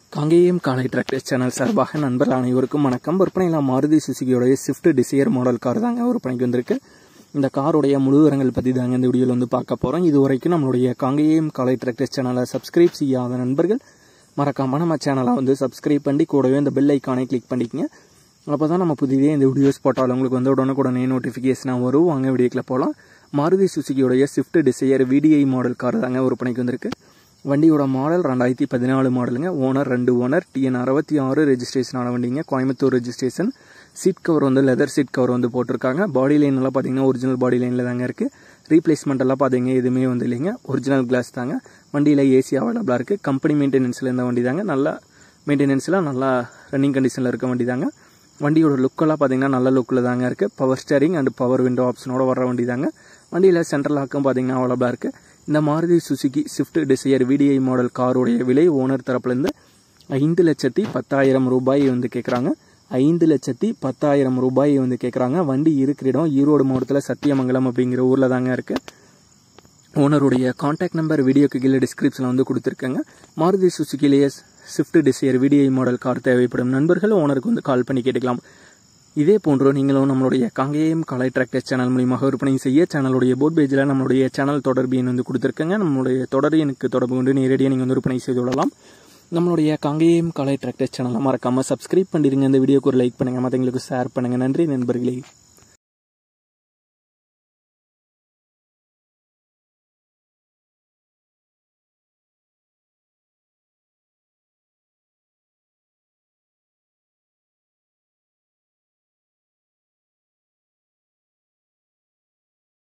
காங்கேயம் காலை tractors channel சார்பாக நண்பர்கள் அனைவருக்கும் வணக்கம். விற்பனையில் மாருதி சுசுகியோடைய ஸ்விஃப்ட் டிசையர் மாடல் கார் தாங்க விற்பனைக்கு வந்திருக்கு. இந்த காருடைய முழு விவரங்கள் பற்றி தாங்க இந்த வீடியோவில் வந்து பார்க்க போகிறோம். இது வரைக்கும் நம்மளுடைய காங்கேயம் காலை டிராக்டர்ஸ் சேனலை சப்ஸ்கிரைப் செய்யாத நண்பர்கள் மறக்காமல் நம்ம சேனலை வந்து சப்ஸ்கிரைப் பண்ணி கூடவே இந்த பெல் ஐக்கானை கிளிக் பண்ணிக்கங்க. அப்போ தான் நம்ம புதிதே இந்த வீடியோஸ் போட்டாலும் உங்களுக்கு வந்து உடனுக்குடனே நோட்டிஃபிகேஷனாக வரும். வாங்க வீடியோக்கில் போகலாம். மாருதி சுசுகியோடைய Swift Dzire VDI model car தாங்க விற்பனைக்கு வந்திருக்கு. வண்டியோட மாடல் 2014 மாடலுங்க. Owner 2 owner. TN 66 ரெஜிஸ்ட்ரேஷனான வண்டிங்க. கோயம்புத்தூர் ரெஜிஸ்ட்ரேஷன். சீட் கவர் வந்து லெதர் சீட் கவர் வந்து போட்டிருக்காங்க. பாடி லைன் எல்லாம் பார்த்தீங்கன்னா ஒரிஜினல் பாடி லைனில் தாங்க இருக்குது. ரீப்ளேஸ்மெண்ட் எல்லாம் பார்த்தீங்க எதுவுமே வந்து இல்லைங்க. ஒரிஜினல் கிளாஸ் தாங்க. வண்டியில் AC அவைலபிளாக இருக்குது. கம்பெனி மெயின்டெனன்ஸில் இருந்த வண்டி தாங்க. நல்லா மெயின்டெனன்ஸில் நல்லா ரன்னிங் கண்டிஷனில் இருக்க வண்டி தாங்க. வண்டியோட லுக்கெல்லாம் பார்த்தீங்கன்னா நல்ல லுக்கில் தாங்க இருக்குது. Power steering and power window ஆப்ஷனோட வர வண்டி தாங்க. வண்டியில் சென்ட்ரல் லாக்கும் பார்த்தீங்கன்னா அவைலபிளாக இருக்குது. இந்த Maruti Suzuki Swift Dzire VDI model காருடைய விலை ஓனர் தரப்புலேருந்து 5,10,000 ரூபாய் வந்து கேட்குறாங்க. 5,10,000 ரூபாய் வந்து கேட்குறாங்க. வண்டி இருக்கிற இடம் ஈரோடு மாவட்டத்தில் சத்தியமங்கலம் அப்படிங்கிற ஊரில் தாங்க இருக்குது. ஓனருடைய கான்டாக்ட் நம்பர் வீடியோக்கு கீழே டிஸ்கிரிப்ஷனில் வந்து கொடுத்துருக்கேங்க. மாருதி சுசுகிலேயே Swift Dzire VDI model car தேவைப்படும் நண்பர்கள் ஓனருக்கு வந்து கால் பண்ணி கேட்டுக்கலாம். இதே போன்று நீங்களும் நம்மளுடைய காங்கேயம் காலை டிராக்டர்ஸ் சேனல் மூலியமாக விற்பனை செய்ய சேனலுடைய போர்ட் பேஜில் நம்மளுடைய சேனல் தொடர்பு எண் வந்து கொடுத்துருக்கேங்க. நம்மளுடைய தொடர்பு எனக்கு தொடர்பு கொண்டு நேரடியாக நீங்கள் வந்து விற்பனை செய்து விடலாம். நம்மளுடைய காங்கேயம் காலை டிராக்டர்ஸ் சேனலை மறக்காமல் சப்ஸ்கிரைப் பண்ணிடுங்க. இந்த வீடியோக்கு ஒரு லைக் பண்ணுங்கள், மற்றவங்களுக்கு ஷேர் பண்ணுங்கள். நன்றி நண்பர்களே.